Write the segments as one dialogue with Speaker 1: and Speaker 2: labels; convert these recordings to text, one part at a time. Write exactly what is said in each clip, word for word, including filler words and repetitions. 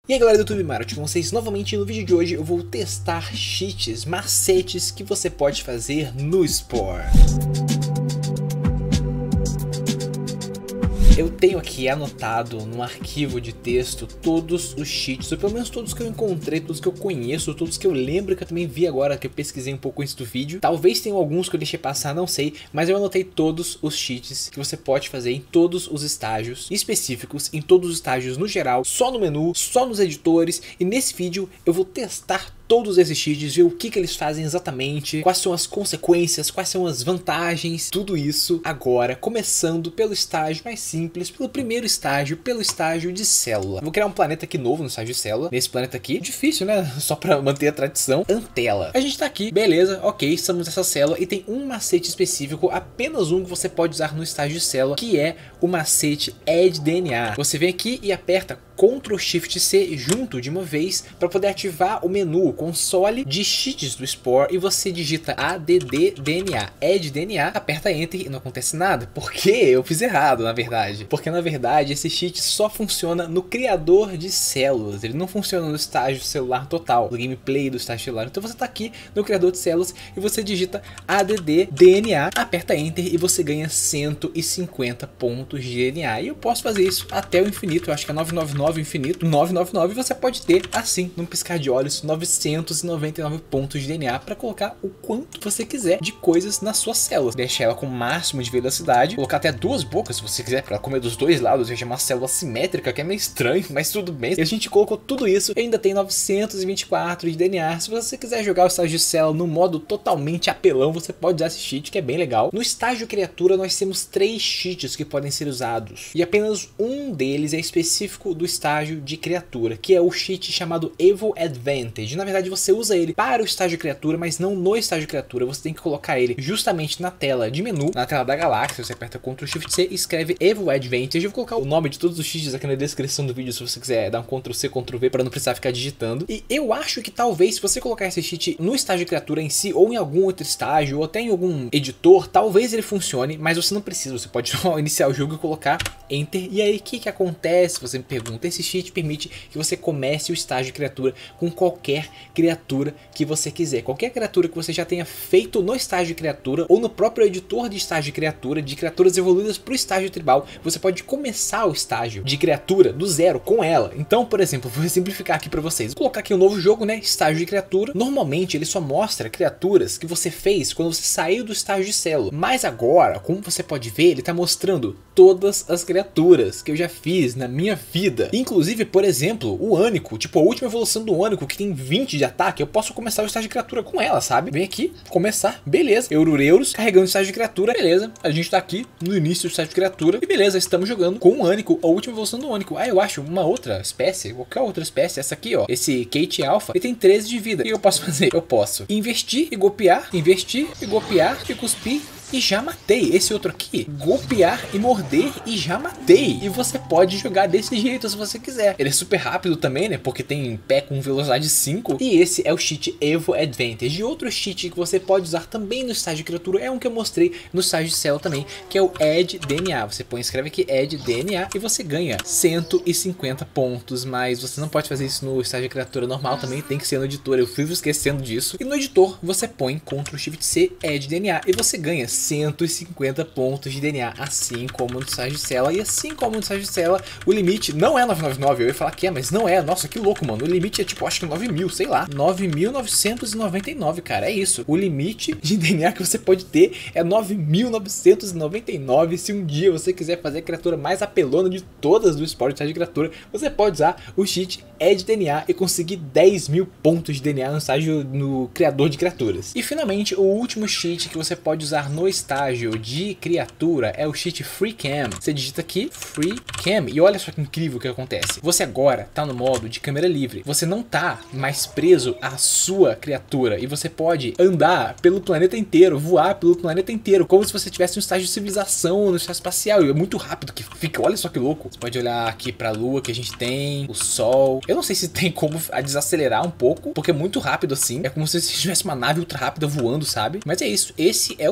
Speaker 1: E aí galera do YouTube, Mario, com vocês novamente. No vídeo de hoje eu vou testar cheats, macetes que você pode fazer no Spore. Eu tenho aqui anotado no arquivo de texto todos os cheats, ou pelo menos todos que eu encontrei, todos que eu conheço, todos que eu lembro, que eu também vi agora, que eu pesquisei um pouco antes do vídeo. Talvez tenham alguns que eu deixei passar, não sei, mas eu anotei todos os cheats que você pode fazer em todos os estágios específicos, em todos os estágios no geral, só no menu, só nos editores, e nesse vídeo eu vou testar todos esses cheats, ver o que, que eles fazem exatamente, quais são as consequências, quais são as vantagens, tudo isso agora, começando pelo estágio mais simples, pelo primeiro estágio, pelo estágio de célula. Vou criar um planeta aqui novo no estágio de célula, nesse planeta aqui, difícil né, só pra manter a tradição, Antela. A gente tá aqui, beleza, ok, estamos nessa célula e tem um macete específico, apenas um que você pode usar no estágio de célula, que é o macete Add D N A. Você vem aqui e aperta control shift C junto de uma vez para poder ativar o menu, o console de cheats do Spore, e você digita add D N A, Add D N A, aperta Enter e não acontece nada. Por quê? Eu fiz errado, na verdade. Porque na verdade esse cheat só funciona no criador de células, ele não funciona no estágio celular total, no gameplay do estágio celular. Então você está aqui no criador de células e você digita add D N A, aperta Enter e você ganha cento e cinquenta pontos de D N A. E eu posso fazer isso até o infinito, eu acho que é novecentos e noventa e nove infinito, novecentos e noventa e nove, você pode ter assim, num piscar de olhos, novecentos e noventa e nove pontos de D N A para colocar o quanto você quiser de coisas nas suas células. Deixa ela com o máximo de velocidade, colocar até duas bocas se você quiser, para comer dos dois lados, seja uma célula simétrica, que é meio estranho, mas tudo bem. E a gente colocou tudo isso e ainda tem novecentos e vinte e quatro de D N A. Se você quiser jogar o estágio de célula no modo totalmente apelão, você pode usar esse cheat, que é bem legal. No estágio criatura nós temos três cheats que podem ser usados, e apenas um deles é específico do estágio de criatura, que é o cheat chamado Evo Advantage. Na verdade você usa ele para o estágio criatura, mas não no estágio criatura. Você tem que colocar ele justamente na tela de menu, na tela da galáxia. Você aperta control shift C e escreve Evo Advantage. Eu vou colocar o nome de todos os cheats aqui na descrição do vídeo, se você quiser dar um control C, control V para não precisar ficar digitando. E eu acho que talvez se você colocar esse cheat no estágio criatura em si, ou em algum outro estágio, ou até em algum editor, talvez ele funcione, mas você não precisa. Você pode só iniciar o jogo e colocar Enter. E aí o que que acontece? Você me pergunta. Esse cheat permite que você comece o estágio de criatura com qualquer criatura que você quiser. Qualquer criatura que você já tenha feito no estágio de criatura ou no próprio editor de estágio de criatura, de criaturas evoluídas para o estágio tribal, você pode começar o estágio de criatura do zero com ela. Então, por exemplo, vou simplificar aqui para vocês. Vou colocar aqui um novo jogo, né? Estágio de criatura. Normalmente ele só mostra criaturas que você fez quando você saiu do estágio de célula. Mas agora, como você pode ver, ele está mostrando todas as criaturas que eu já fiz na minha vida. Inclusive, por exemplo, o Ânico, tipo a última evolução do Ânico, que tem vinte de ataque, eu posso começar o estágio de criatura com ela, sabe? Vem aqui, começar, beleza. Eurureuros, carregando o estágio de criatura, beleza. A gente tá aqui no início do estágio de criatura, e beleza, estamos jogando com o Ânico, a última evolução do Ânico. Ah, eu acho uma outra espécie, qualquer outra espécie, essa aqui, ó, esse Kate Alpha, ele tem treze de vida. O que eu posso fazer? Eu posso investir e golpear, investir e golpear e cuspir, e já matei. Esse outro aqui, golpear e morder e já matei. E você pode jogar desse jeito se você quiser. Ele é super rápido também, né? Porque tem pé com velocidade cinco. E esse é o cheat Evo Advantage. E outro cheat que você pode usar também no estágio de criatura é um que eu mostrei no estágio de célula também, que é o Add D N A. Você põe, escreve aqui Add D N A e você ganha cento e cinquenta pontos. Mas você não pode fazer isso no estágio de criatura normal, também tem que ser no editor. Eu vivo esquecendo disso. E no editor você põe control shift C, Add D N A, e você ganha cento e cinquenta pontos de D N A, assim como no estágio de célula. E assim como no estágio de célula, o limite não é novecentos e noventa e nove, eu ia falar que é, mas não é. Nossa, que louco, mano. O limite é tipo, acho que nove mil, sei lá, nove mil novecentos e noventa e nove, cara, é isso. O limite de D N A que você pode ter é nove mil novecentos e noventa e nove. Se um dia você quiser fazer a criatura mais apelona de todas do Spore de estágio de criatura, você pode usar o cheat Add D N A e conseguir dez mil pontos de D N A no estágio, no criador de criaturas. E finalmente, o último cheat que você pode usar no estágio de criatura é o cheat Free Cam. Você digita aqui Free Cam e olha só que incrível o que acontece. Você agora tá no modo de câmera livre. Você não tá mais preso à sua criatura e você pode andar pelo planeta inteiro, voar pelo planeta inteiro, como se você tivesse um estágio de civilização no estágio espacial. E é muito rápido que fica. Olha só que louco. Você pode olhar aqui pra lua que a gente tem, o sol. Eu não sei se tem como desacelerar um pouco, porque é muito rápido assim. É como se você tivesse uma nave ultra rápida voando, sabe? Mas é isso. Esse é o cheat.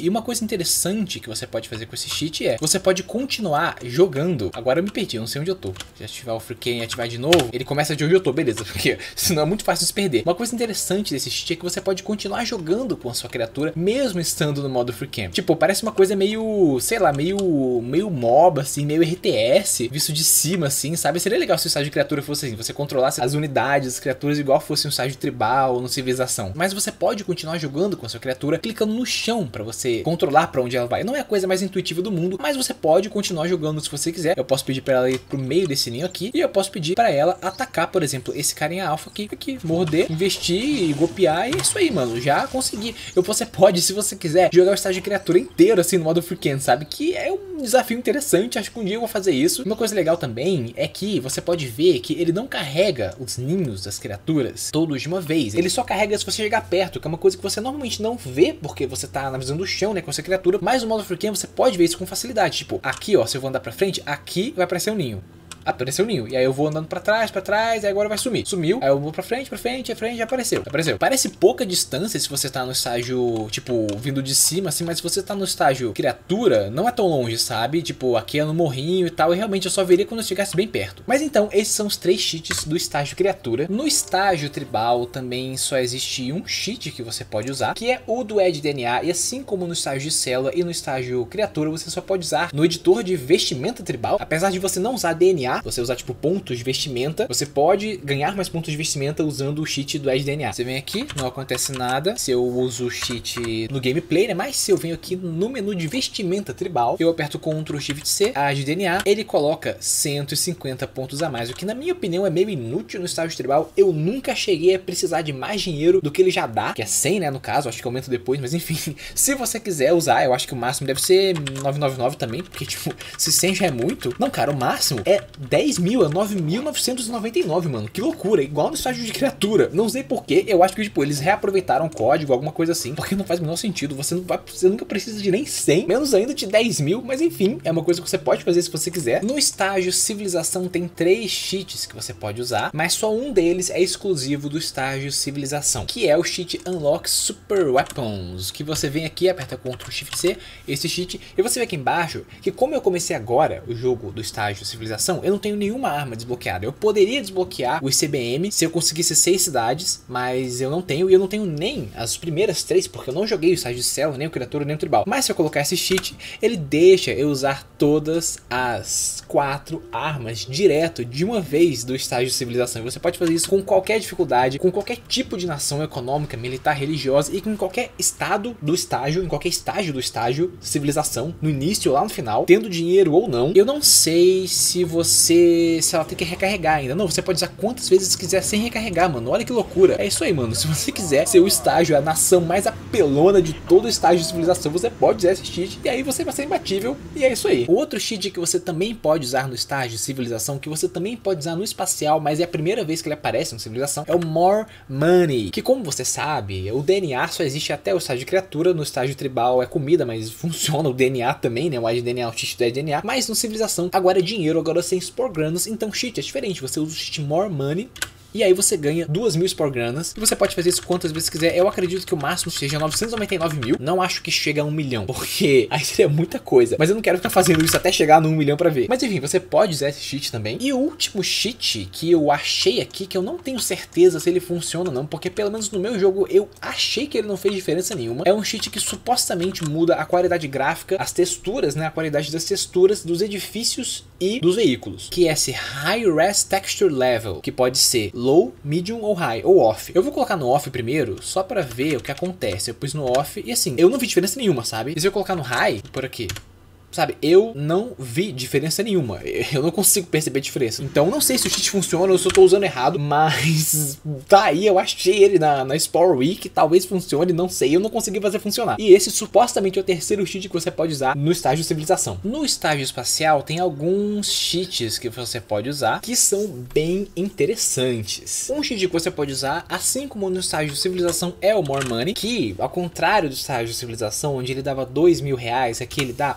Speaker 1: cheat. E uma coisa interessante que você pode fazer com esse cheat é, você pode continuar jogando. Agora eu me perdi, eu não sei onde eu tô. Se ativar o free cam e ativar de novo, ele começa de onde eu tô, beleza, porque senão é muito fácil de se perder. Uma coisa interessante desse cheat é que você pode continuar jogando com a sua criatura, mesmo estando no modo free cam. Tipo, parece uma coisa meio, sei lá, meio, meio MOBA, assim, meio R T S, visto de cima, assim, sabe? Seria legal se o estágio de criatura fosse assim, você controlasse as unidades, as criaturas igual fosse um estágio tribal ou no civilização. Mas você pode continuar jogando com a sua criatura, clicando no chão pra você controlar pra onde ela vai. Não é a coisa mais intuitiva do mundo, mas você pode continuar jogando se você quiser. Eu posso pedir pra ela ir pro meio desse ninho aqui, e eu posso pedir pra ela atacar, por exemplo, esse carinha alfa aqui, aqui, morder, investir e golpear, e é isso aí, mano, já consegui. Eu, você pode, se você quiser, jogar o estágio de criatura inteiro, assim, no modo free cam, sabe? Que é um desafio interessante, acho que um dia eu vou fazer isso. Uma coisa legal também é que você pode ver que ele não carrega os ninhos das criaturas todos de uma vez. Ele só carrega se você chegar perto, que é uma coisa que você normalmente não vê, porque você tá na visão do chão, né, com essa criatura. Mas no modo free cam você pode ver isso com facilidade. Tipo, aqui, ó, se eu vou andar pra frente, aqui vai aparecer um ninho. Apareceu o ninho, e aí eu vou andando pra trás, pra trás, e agora vai sumir. Sumiu, aí eu vou pra frente, pra frente, pra frente, já apareceu. Apareceu. Parece pouca distância se você tá no estágio, tipo, vindo de cima, assim, mas se você tá no estágio criatura, não é tão longe, sabe? Tipo, aqui é no morrinho e tal, e realmente eu só veria quando eu estivesse bem perto. Mas então, esses são os três cheats do estágio criatura. No estágio tribal também só existe um cheat que você pode usar, que é o do Edge D N A, e assim como no estágio de célula e no estágio criatura, você só pode usar no editor de vestimenta tribal. Apesar de você não usar D N A, você usar tipo pontos de vestimenta, você pode ganhar mais pontos de vestimenta usando o cheat do Edge D N A. Você vem aqui, não acontece nada se eu uso o cheat no gameplay, né? Mas se eu venho aqui no menu de vestimenta tribal, eu aperto Ctrl Shift C, a Edge D N A, ele coloca cento e cinquenta pontos a mais, o que na minha opinião é meio inútil no estágio tribal. Eu nunca cheguei a precisar de mais dinheiro do que ele já dá, que é cem, né, no caso, acho que aumenta depois, mas enfim, se você quiser usar, eu acho que o máximo deve ser novecentos e noventa e nove também, porque tipo, se cem já é muito, não, cara, o máximo é dez mil, é nove mil novecentos e noventa e nove, mano. Que loucura, igual no estágio de criatura. Não sei porquê, eu acho que tipo, eles reaproveitaram o código, alguma coisa assim, porque não faz o menor sentido. Você, não vai, você nunca precisa de nem cem, menos ainda de dez mil, mas enfim, é uma coisa que você pode fazer se você quiser. No estágio civilização tem três cheats que você pode usar, mas só um deles é exclusivo do estágio civilização, que é o cheat Unlock Super Weapons, que você vem aqui, aperta Ctrl Shift C, esse cheat, e você vê aqui embaixo que como eu comecei agora o jogo do estágio civilização, eu não tenho nenhuma arma desbloqueada. Eu poderia desbloquear o I C B M se eu conseguisse seis cidades, mas eu não tenho, e eu não tenho nem as primeiras três, porque eu não joguei o estágio de célula, nem o criatura, nem o tribal. Mas se eu colocar esse cheat, ele deixa eu usar todas as quatro armas direto de uma vez do estágio de civilização. E você pode fazer isso com qualquer dificuldade, com qualquer tipo de nação econômica, militar, religiosa, e com qualquer estado do estágio, em qualquer estágio do estágio de civilização, no início ou lá no final, tendo dinheiro ou não. Eu não sei se você, se ela tem que recarregar ainda. Não, você pode usar quantas vezes quiser sem recarregar, mano. Olha que loucura. É isso aí, mano. Se você quiser ser o estágio, a nação mais apelona de todo o estágio de civilização, você pode usar esse cheat, e aí você vai ser imbatível, e é isso aí. O outro cheat que você também pode usar no estágio de civilização, que você também pode usar no espacial, mas é a primeira vez que ele aparece no civilização, é o More Money, que como você sabe, o D N A só existe até o estágio de criatura. No estágio tribal é comida, mas funciona o D N A também, né? O Edge D N A, o cheat do Edge D N A, mas no civilização agora é dinheiro, agora sem Spore Granas, então o cheat é diferente. Você usa o cheat More Money, e aí você ganha duas mil Spore Granas, e você pode fazer isso quantas vezes quiser. Eu acredito que o máximo seja novecentos e noventa e nove mil. Não acho que chega a um milhão, porque aí seria muita coisa. Mas eu não quero ficar fazendo isso até chegar no um milhão pra ver. Mas enfim, você pode usar esse cheat também. E o último cheat que eu achei aqui, que eu não tenho certeza se ele funciona ou não, porque pelo menos no meu jogo eu achei que ele não fez diferença nenhuma. É um cheat que supostamente muda a qualidade gráfica, as texturas, né? A qualidade das texturas dos edifícios e dos veículos, que é esse High Res Texture Level, que pode ser low, medium ou high, ou off. Eu vou colocar no off primeiro, só pra ver o que acontece. Eu pus no off e assim, eu não vi diferença nenhuma, sabe? E se eu colocar no high, por aqui, sabe, eu não vi diferença nenhuma. Eu não consigo perceber diferença. Então não sei se o cheat funciona ou se eu tô usando errado, mas tá aí, eu achei ele na, na Spore Week, talvez funcione, não sei, eu não consegui fazer funcionar. E esse supostamente é o terceiro cheat que você pode usar no estágio de civilização. No estágio espacial tem alguns cheats que você pode usar que são bem interessantes. Um cheat que você pode usar, assim como no estágio de civilização, é o More Money, que ao contrário do estágio de civilização, onde ele dava dois mil reais, aqui ele dá um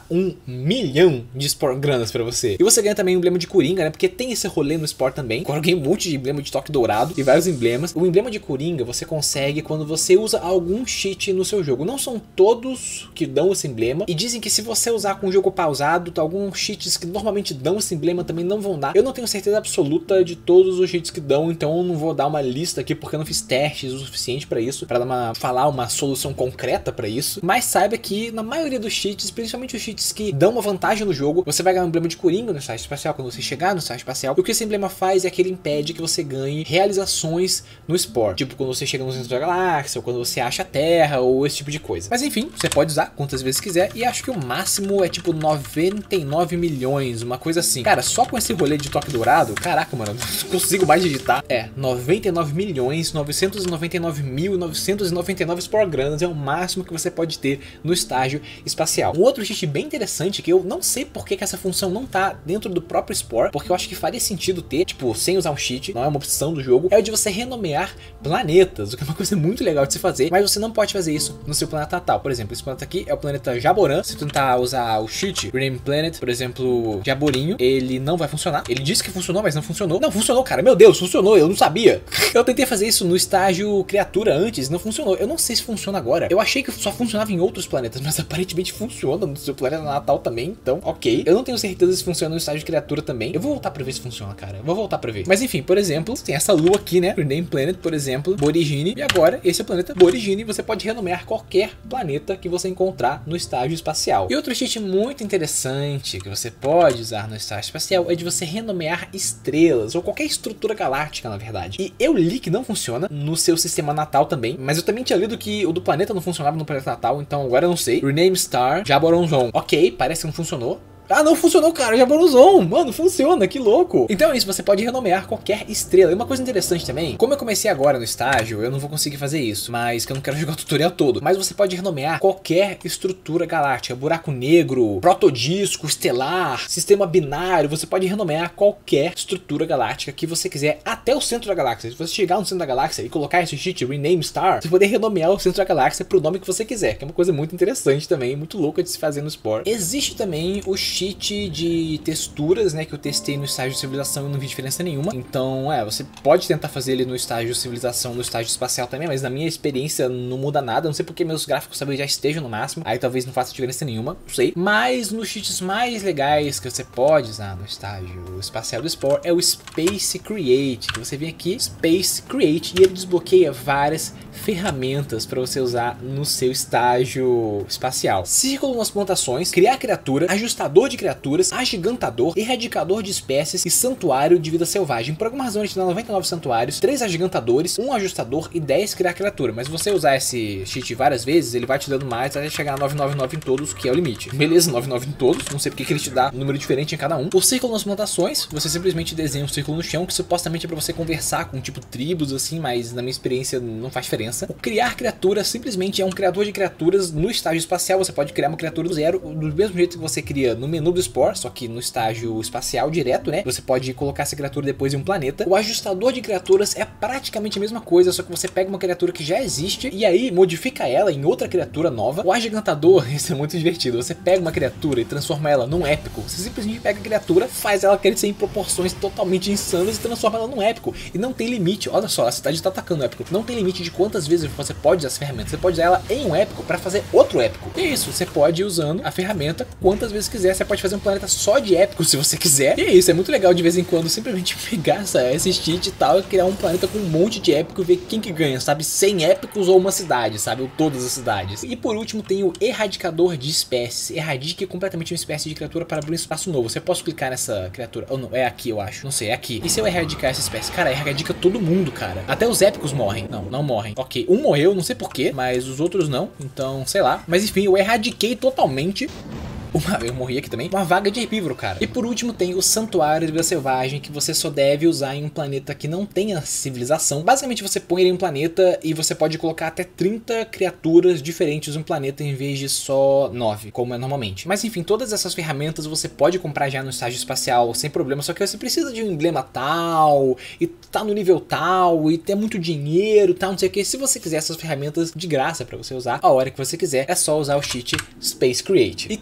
Speaker 1: milhão de Spore granas pra você. E você ganha também o emblema de Coringa, né? Porque tem esse rolê no Spore também. Agora eu ganhei um monte de emblema de toque dourado e vários emblemas. O emblema de Coringa você consegue quando você usa algum cheat no seu jogo. Não são todos que dão esse emblema. E dizem que se você usar com o jogo pausado, alguns cheats que normalmente dão esse emblema também não vão dar. Eu não tenho certeza absoluta de todos os cheats que dão, então eu não vou dar uma lista aqui porque eu não fiz testes o suficiente pra isso, pra dar uma, falar uma solução concreta pra isso. Mas saiba que na maioria dos cheats, principalmente os cheats que dão uma vantagem no jogo, você vai ganhar um emblema de Coringa no estágio espacial quando você chegar no estágio espacial. E o que esse emblema faz é que ele impede que você ganhe realizações no Spore, tipo quando você chega no centro da galáxia, ou quando você acha a Terra, ou esse tipo de coisa. Mas enfim, você pode usar quantas vezes quiser, e acho que o máximo é tipo noventa e nove milhões, uma coisa assim. Cara, só com esse rolê de toque dourado, caraca, mano, eu não consigo mais digitar. É, noventa e nove milhões, novecentos e noventa e nove mil, novecentos e noventa e nove Spore granas é o máximo que você pode ter no estágio espacial. Um outro cheat bem interessante, que eu não sei por que, que essa função não tá dentro do próprio Spore, porque eu acho que faria sentido ter, tipo, sem usar um cheat, não é uma opção do jogo, é o de você renomear planetas, o que é uma coisa muito legal de se fazer, mas você não pode fazer isso no seu planeta natal. Por exemplo, esse planeta aqui é o planeta Jaboran. Se tu tentar usar o cheat Rename Planet, por exemplo, Jaborinho, ele não vai funcionar. Ele disse que funcionou, mas não funcionou. Não funcionou, cara, meu Deus, funcionou, eu não sabia. Eu tentei fazer isso no estágio criatura antes, não funcionou. Eu não sei se funciona agora. Eu achei que só funcionava em outros planetas, mas aparentemente funciona no seu planeta natal também, então ok. Eu não tenho certeza se funciona no estágio criatura também. Eu vou voltar pra ver se funciona, cara. Eu vou voltar pra ver. Mas enfim, por exemplo, tem essa lua aqui, né? Rename Planet, por exemplo, Borigine. E agora, esse é o planeta Borigine. Você pode renomear qualquer planeta que você encontrar no estágio espacial. E outro cheat muito interessante que você pode usar no estágio espacial é de você renomear estrelas, ou qualquer estrutura galáctica, na verdade. E eu li que não funciona no seu sistema natal também, mas eu também tinha lido que o do planeta não funcionava no planeta natal, então agora eu não sei. Rename Star Jaboronzon. Ok, parece que não funcionou. Ah, não funcionou, cara, Jaboronzon, mano, funciona, que louco. Então é isso, você pode renomear qualquer estrela. E uma coisa interessante também, como eu comecei agora no estágio, eu não vou conseguir fazer isso, mas que eu não quero jogar o tutorial todo. Mas você pode renomear qualquer estrutura galáctica, buraco negro, protodisco, estelar, sistema binário. Você pode renomear qualquer estrutura galáctica que você quiser, até o centro da galáxia. Se você chegar no centro da galáxia e colocar esse cheat Rename Star, você poder renomear o centro da galáxia pro nome que você quiser, que é uma coisa muito interessante também, muito louca de se fazer no Spore. Existe também o cheat de texturas, né, que eu testei no estágio de civilização e não vi diferença nenhuma. Então, é, você pode tentar fazer ele no estágio de civilização, no estágio espacial também, mas na minha experiência não muda nada. Não sei porque meus gráficos talvez já estejam no máximo, aí talvez não faça diferença nenhuma, não sei. Mas nos cheats mais legais que você pode usar no estágio espacial do Spore é o Space Create, que você vem aqui, Space Create, e ele desbloqueia várias ferramentas para você usar no seu estágio espacial. Círculo nas plantações, criar criatura, ajustador de criaturas, agigantador, erradicador de espécies e santuário de vida selvagem. Por alguma razão ele te dá noventa e nove santuários, três agigantadores, um ajustador e dez criar criatura. Mas se você usar esse cheat várias vezes, ele vai te dando mais até chegar a novecentos e noventa e nove em todos, que é o limite. Beleza, novecentos e noventa e nove em todos, não sei porque que ele te dá um número diferente em cada um. O círculo nas plantações, você simplesmente desenha um círculo no chão, que supostamente é para você conversar com tipo tribos assim, mas na minha experiência não faz diferença. O criar criatura simplesmente é um criador de criaturas no estágio espacial. Você pode criar uma criatura do zero, do mesmo jeito que você cria no menu do Spore, só que no estágio espacial direto, né? Você pode colocar essa criatura depois em um planeta. O ajustador de criaturas é praticamente a mesma coisa, só que você pega uma criatura que já existe e aí modifica ela em outra criatura nova. O agigantador, isso é muito divertido. Você pega uma criatura e transforma ela num épico. Você simplesmente pega a criatura, faz ela crescer em proporções totalmente insanas e transforma ela num épico. E não tem limite. Olha só, a cidade tá atacando o épico. Não tem limite de quantas vezes você pode usar essa ferramenta. Você pode usar ela em um épico para fazer outro épico. E é isso, você pode ir usando a ferramenta quantas vezes quiser. Você pode fazer um planeta só de épico se você quiser. E é isso, é muito legal de vez em quando simplesmente pegar essa, esse cheat e tal e criar um planeta com um monte de épico e ver quem que ganha, sabe? cem épicos ou uma cidade, sabe? Ou todas as cidades. E por último tem o erradicador de espécies. Erradique completamente uma espécie de criatura para abrir um espaço novo. Você pode clicar nessa criatura, ou não, é aqui eu acho, não sei, é aqui. E se eu erradicar essa espécie? Cara, erradica todo mundo, cara. Até os épicos morrem. Não, não morrem. Ok, um morreu, não sei porquê, mas os outros não, então sei lá. Mas enfim, eu erradiquei totalmente Uma, eu morri aqui também. Uma vaga de herbívoro, cara. E por último tem o Santuário de Vida Selvagem, que você só deve usar em um planeta que não tenha civilização. Basicamente você põe ele em um planeta e você pode colocar até trinta criaturas diferentes no planeta em vez de só nove, como é normalmente. Mas enfim, todas essas ferramentas você pode comprar já no estágio espacial sem problema, só que você precisa de um emblema tal, e tá no nível tal, e ter muito dinheiro, tal, não sei o que. Se você quiser essas ferramentas de graça pra você usar a hora que você quiser, é só usar o cheat Space Create. E também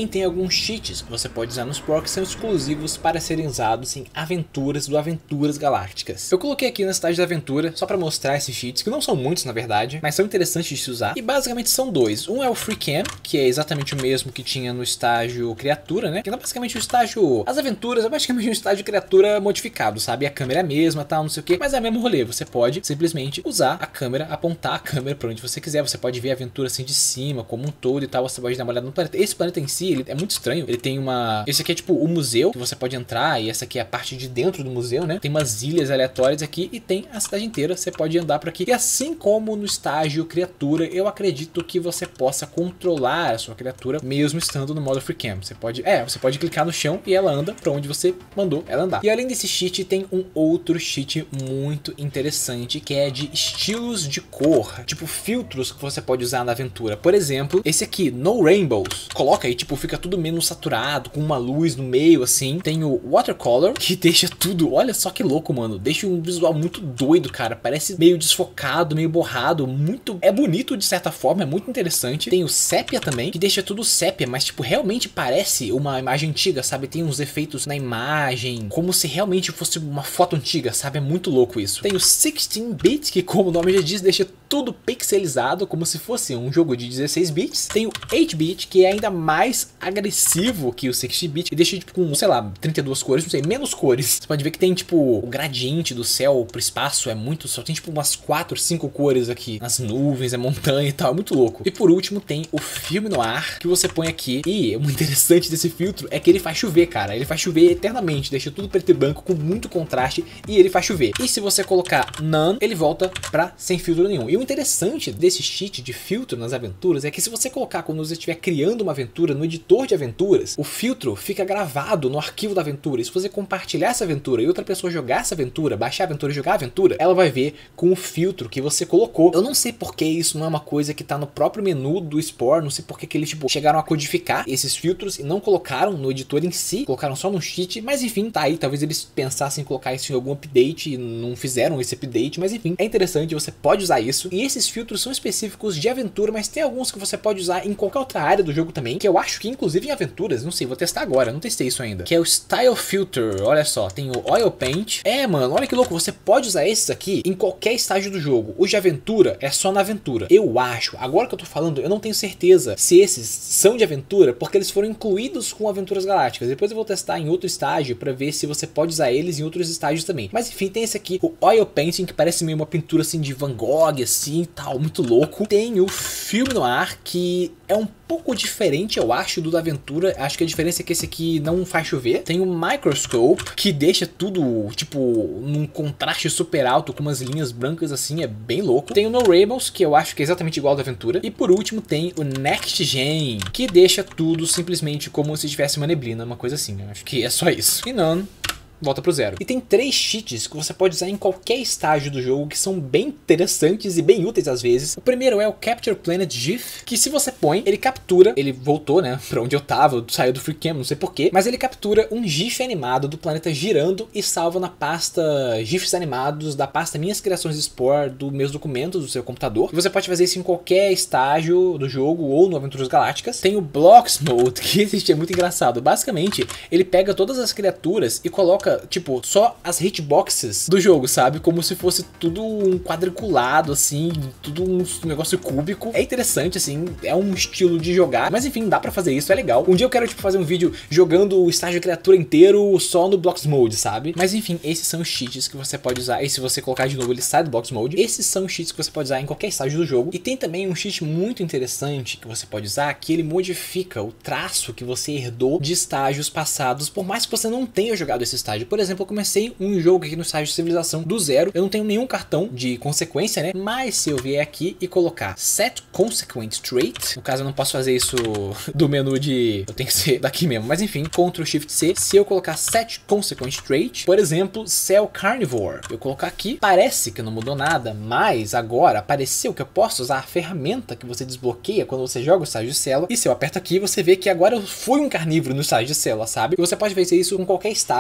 Speaker 1: tem alguns cheats que você pode usar no Spore que são exclusivos para serem usados em aventuras do Aventuras Galácticas. Eu coloquei aqui na cidade da aventura só para mostrar esses cheats, que não são muitos na verdade, mas são interessantes de se usar. E basicamente são dois. Um é o Free Cam, que é exatamente o mesmo que tinha no estágio criatura, né? Que é basicamente o estágio... As aventuras é basicamente um estágio criatura modificado, sabe? A câmera é a mesma, tal, não sei o que, mas é o mesmo rolê. Você pode simplesmente usar a câmera, apontar a câmera para onde você quiser. Você pode ver a aventura assim de cima, como um todo e tal. Você pode dar uma olhada no planeta. Esse planeta em si, ele é muito estranho. Ele tem uma... Esse aqui é tipo o museu, que você pode entrar, e essa aqui é a parte de dentro do museu, né? Tem umas ilhas aleatórias aqui e tem a cidade inteira. Você pode andar por aqui. E assim como no estágio criatura, eu acredito que você possa controlar a sua criatura mesmo estando no modo Free Cam. Você pode... É, você pode clicar no chão e ela anda pra onde você mandou ela andar. E além desse cheat, tem um outro cheat muito interessante, que é de estilos de cor, tipo filtros que você pode usar na aventura. Por exemplo, esse aqui, No Rainbows. Coloca aí, tipo, fica tudo menos saturado, com uma luz no meio, assim. Tem o Watercolor, que deixa tudo... Olha só que louco, mano. Deixa um visual muito doido, cara. Parece meio desfocado, meio borrado. Muito... É bonito de certa forma, é muito interessante. Tem o Sépia também, que deixa tudo sépia, mas, tipo, realmente parece uma imagem antiga, sabe? Tem uns efeitos na imagem, como se realmente fosse uma foto antiga, sabe? É muito louco isso. Tem o sexteen bit, que como o nome já diz, deixa tudo pixelizado, como se fosse um jogo de dezesseis bits. Tem o eight bit, que é ainda mais agressivo que o sixteen bit, e deixa tipo com, sei lá, trinta e duas cores, não sei, menos cores. Você pode ver que tem tipo o gradiente do céu pro espaço, é muito, só tem tipo umas quatro, cinco cores aqui, nas nuvens, é montanha e tal, é muito louco. E por último tem o filme no ar, que você põe aqui, e o interessante desse filtro é que ele faz chover, cara, ele faz chover eternamente, deixa tudo preto e branco com muito contraste e ele faz chover. E se você colocar None, ele volta pra sem filtro nenhum. E o interessante desse cheat de filtro nas aventuras é que se você colocar quando você estiver criando uma aventura no editor de aventuras, o filtro fica gravado no arquivo da aventura. E se você compartilhar essa aventura e outra pessoa jogar essa aventura, baixar a aventura e jogar a aventura, ela vai ver com o filtro que você colocou. Eu não sei porque isso não é uma coisa que tá no próprio menu do Spore, não sei porque que eles tipo, chegaram a codificar esses filtros e não colocaram no editor em si, colocaram só no cheat, mas enfim, tá aí, talvez eles pensassem em colocar isso em algum update e não fizeram esse update, mas enfim, é interessante, você pode usar isso. E esses filtros são específicos de aventura, mas tem alguns que você pode usar em qualquer outra área do jogo também, que eu acho que inclusive em aventuras, não sei, vou testar agora, não testei isso ainda, que é o Style Filter. Olha só, tem o Oil Paint. É, mano, olha que louco, você pode usar esses aqui em qualquer estágio do jogo. Os de aventura é só na aventura, eu acho. Agora que eu tô falando, eu não tenho certeza se esses são de aventura, porque eles foram incluídos com Aventuras Galácticas. Depois eu vou testar em outro estágio pra ver se você pode usar eles em outros estágios também. Mas enfim, tem esse aqui, o Oil Painting, que parece meio uma pintura assim de Van Gogh, assim, tal, muito louco. Tem o Filme no Ar, que é um pouco diferente, eu acho, do da aventura. Acho que a diferença é que esse aqui não faz chover. Tem o Microscope, que deixa tudo, tipo, num contraste super alto, com umas linhas brancas assim, é bem louco. Tem o No Rainbows, que eu acho que é exatamente igual ao da aventura. E por último tem o Next Gen, que deixa tudo simplesmente como se tivesse uma neblina, uma coisa assim. Eu acho que é só isso. E não... volta pro zero. E tem três cheats que você pode usar em qualquer estágio do jogo que são bem interessantes e bem úteis às vezes. O primeiro é o Capture Planet GIF, que se você põe, ele captura, ele voltou, né, pra onde eu tava, saiu do Free Cam, não sei porquê, mas ele captura um GIF animado do planeta girando e salva na pasta GIFs animados da pasta Minhas Criações Spore do meus documentos do seu computador. E você pode fazer isso em qualquer estágio do jogo ou no Aventuras Galácticas. Tem o Blocks Mode, que esse é muito engraçado. Basicamente, ele pega todas as criaturas e coloca tipo, só as hitboxes do jogo, sabe? Como se fosse tudo um quadriculado, assim, tudo um negócio cúbico. É interessante, assim, é um estilo de jogar, mas enfim, dá pra fazer isso, é legal. Um dia eu quero, tipo, fazer um vídeo jogando o estágio de criatura inteiro só no Blocks Mode, sabe? Mas enfim, esses são os cheats que você pode usar, e se você colocar de novo ele sai do Blocks Mode. Esses são os cheats que você pode usar em qualquer estágio do jogo. E tem também um cheat muito interessante que você pode usar, que ele modifica o traço que você herdou de estágios passados, por mais que você não tenha jogado esse estágio. Por exemplo, eu comecei um jogo aqui no estágio de civilização do zero, eu não tenho nenhum cartão de consequência, né? Mas se eu vier aqui e colocar Set Consequent Trait, no caso eu não posso fazer isso do menu de... eu tenho que ser daqui mesmo, mas enfim, Ctrl Shift C, se eu colocar Set Consequent Trait, por exemplo, Cell Carnivore, eu colocar aqui, parece que não mudou nada, mas agora apareceu que eu posso usar a ferramenta que você desbloqueia quando você joga o estágio de célula, e se eu aperto aqui, você vê que agora eu fui um carnívoro no estágio de célula, sabe? E você pode fazer isso com qualquer estágio, com qualquer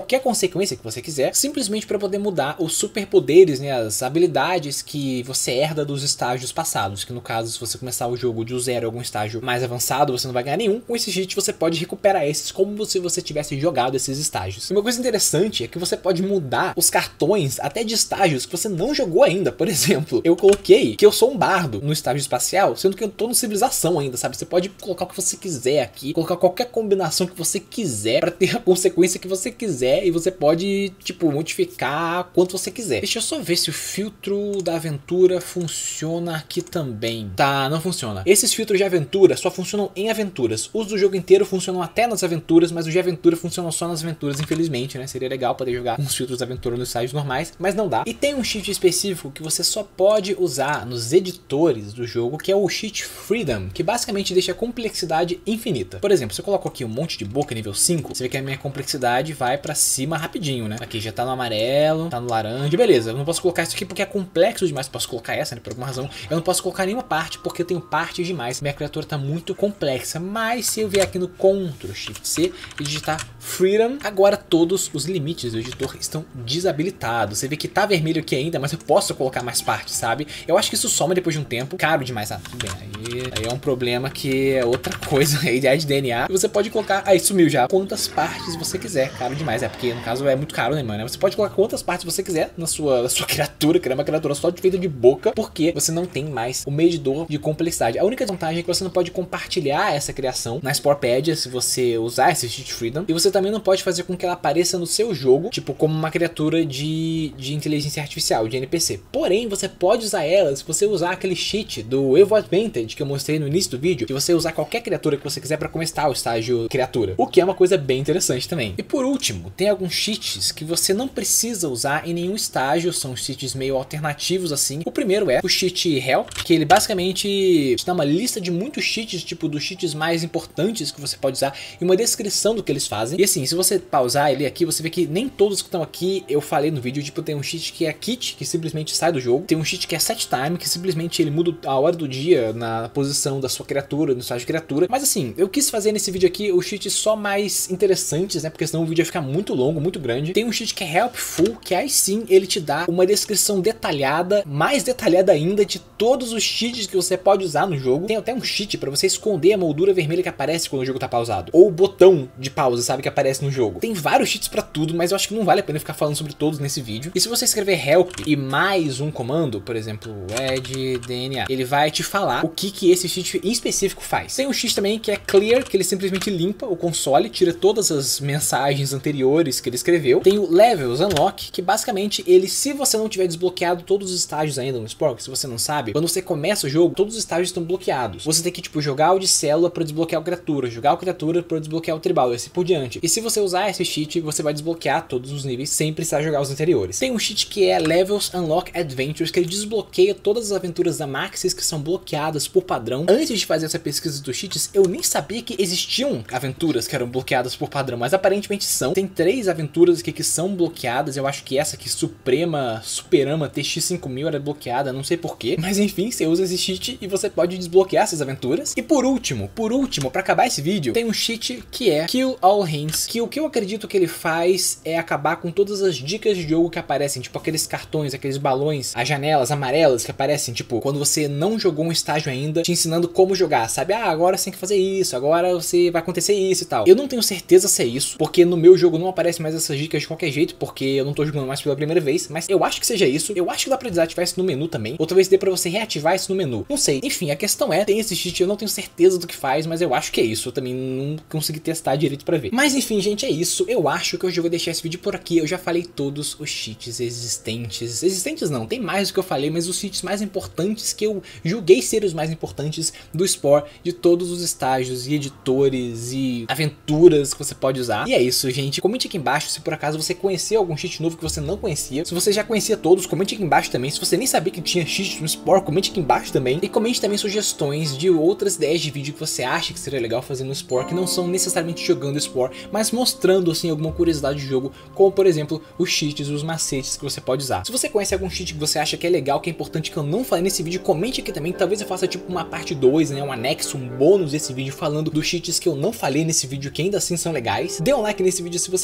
Speaker 1: qualquer consequência que você quiser, simplesmente para poder mudar os superpoderes, né, as habilidades que você herda dos estágios passados, que no caso, se você começar o jogo do zero, algum estágio mais avançado, você não vai ganhar nenhum. Com esse cheat você pode recuperar esses como se você tivesse jogado esses estágios. E uma coisa interessante é que você pode mudar os cartões até de estágios que você não jogou ainda. Por exemplo, eu coloquei que eu sou um bardo no estágio espacial, sendo que eu tô no civilização ainda, sabe? Você pode colocar o que você quiser aqui, colocar qualquer combinação que você quiser para ter a consequência que você quiser, e você pode, tipo, modificar quanto você quiser. Deixa eu só ver se o filtro da aventura funciona aqui também. Tá, não funciona. Esses filtros de aventura só funcionam em aventuras. Os do jogo inteiro funcionam até nas aventuras, mas os de aventura funcionam só nas aventuras, infelizmente, né? Seria legal poder jogar uns filtros de aventura nos estágios normais, mas não dá. E tem um cheat específico que você só pode usar nos editores do jogo, que é o cheat Freedom, que basicamente deixa a complexidade infinita. Por exemplo, se eu coloco aqui um monte de boca nível cinco, você vê que a minha complexidade vai pra cima rapidinho, né? Aqui já tá no amarelo, tá no laranja, beleza. Eu não posso colocar isso aqui porque é complexo demais. Posso colocar essa, né? Por alguma razão. Eu não posso colocar nenhuma parte porque eu tenho partes demais. Minha criatura tá muito complexa. Mas se eu vier aqui no Ctrl Shift C e digitar Freedom, agora todos os limites do editor estão desabilitados. Você vê que tá vermelho aqui ainda, mas eu posso colocar mais partes, sabe? Eu acho que isso soma depois de um tempo. Caro demais. Ah, tudo bem. Aí, aí é um problema que é outra coisa. A ideia de D N A. E você pode colocar... Aí sumiu já. Quantas partes você quiser. Caro demais. É porque no caso é muito caro, né, mano? Você pode colocar quantas partes você quiser na sua, na sua criatura, que é uma criatura só feita de boca, porque você não tem mais o medidor de complexidade. A única vantagem é que você não pode compartilhar essa criação na Sporepedia se você usar esse cheat Freedom. E você também não pode fazer com que ela apareça no seu jogo, tipo, como uma criatura de, de inteligência artificial, de N P C. Porém, você pode usar ela se você usar aquele cheat do Evo Advantage que eu mostrei no início do vídeo, que você usar qualquer criatura que você quiser para começar o estágio criatura, o que é uma coisa bem interessante também. E por último, tem alguns cheats que você não precisa usar em nenhum estágio, são cheats meio alternativos assim. O primeiro é o cheat Help, que ele basicamente te dá uma lista de muitos cheats, tipo dos cheats mais importantes que você pode usar e uma descrição do que eles fazem. E assim, se você pausar ele aqui, você vê que nem todos que estão aqui eu falei no vídeo. Tipo, tem um cheat que é Kit, que simplesmente sai do jogo. Tem um cheat que é Set Time, que simplesmente ele muda a hora do dia na posição da sua criatura, no estágio de criatura. Mas assim, eu quis fazer nesse vídeo aqui os cheats só mais interessantes, né? Porque senão o vídeo ia ficar muito longo, muito grande. Tem um cheat que é Helpful, que aí sim ele te dá uma descrição detalhada, mais detalhada ainda, de todos os cheats que você pode usar no jogo. Tem até um cheat para você esconder a moldura vermelha que aparece quando o jogo tá pausado, ou o botão de pausa, sabe, que aparece no jogo. Tem vários cheats para tudo, mas eu acho que não vale a pena ficar falando sobre todos nesse vídeo. E se você escrever help e mais um comando, por exemplo, add D N A, ele vai te falar o que que esse cheat em específico faz. Tem um cheat também que é clear, que ele simplesmente limpa o console, tira todas as mensagens anteriores que ele escreveu. Tem o levels unlock, que basicamente ele, se você não tiver desbloqueado todos os estágios ainda no Spore, se você não sabe, quando você começa o jogo, todos os estágios estão bloqueados. Você tem que, tipo, jogar o de célula para desbloquear o criatura, jogar o criatura para desbloquear o tribal, e assim por diante. E se você usar esse cheat, você vai desbloquear todos os níveis sem precisar jogar os anteriores. Tem um cheat que é Levels Unlock Adventures, que ele desbloqueia todas as aventuras da Maxis que são bloqueadas por padrão. Antes de fazer essa pesquisa dos cheats, eu nem sabia que existiam aventuras que eram bloqueadas por padrão, mas aparentemente são. Tem três aventuras aqui que são bloqueadas. Eu acho que essa aqui, Suprema, Superama T X cinco mil, era bloqueada, não sei porquê. Mas enfim, você usa esse cheat e você pode desbloquear essas aventuras. E por último, por último, pra acabar esse vídeo, tem um cheat que é Kill All Hints, que o que eu acredito que ele faz é acabar com todas as dicas de jogo que aparecem, tipo aqueles cartões, aqueles balões, as janelas amarelas que aparecem, tipo, quando você não jogou um estágio ainda, te ensinando como jogar, sabe? Ah, agora você tem que fazer isso, agora você vai acontecer isso e tal. Eu não tenho certeza se é isso, porque no meu jogo não aparece mais essas dicas de qualquer jeito, porque eu não tô jogando mais pela primeira vez, mas eu acho que seja isso. Eu acho que dá pra desativar isso no menu também, ou talvez dê pra você reativar isso no menu, não sei. Enfim, a questão é, tem esse cheat, eu não tenho certeza do que faz, mas eu acho que é isso. Eu também não consegui testar direito pra ver. Mas enfim, gente, é isso. Eu acho que hoje eu vou deixar esse vídeo por aqui. Eu já falei todos os cheats existentes. Existentes não, tem mais do que eu falei, mas os cheats mais importantes que eu julguei ser os mais importantes do Spore, de todos os estágios e editores e aventuras que você pode usar. E é isso, gente. Comente aqui embaixo se por acaso você conheceu algum cheat novo que você não conhecia. Se você já conhecia todos, comente aqui embaixo também. Se você nem sabia que tinha cheat no Spore, comente aqui embaixo também. E comente também sugestões de outras ideias de vídeo que você acha que seria legal fazer no Spore, que não são necessariamente jogando Spore, mas mostrando assim alguma curiosidade de jogo, como por exemplo os cheats, os macetes que você pode usar. Se você conhece algum cheat que você acha que é legal, que é importante, que eu não falei nesse vídeo, comente aqui também. Talvez eu faça tipo uma parte dois, né, um anexo, um bônus desse vídeo falando dos cheats que eu não falei nesse vídeo, que ainda assim são legais. Dê um like nesse vídeo se você gostou.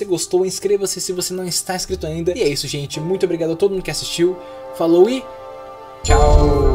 Speaker 1: gostou, inscreva-se se você não está inscrito ainda. E é isso, gente. Muito obrigado a todo mundo que assistiu. Falou e tchau!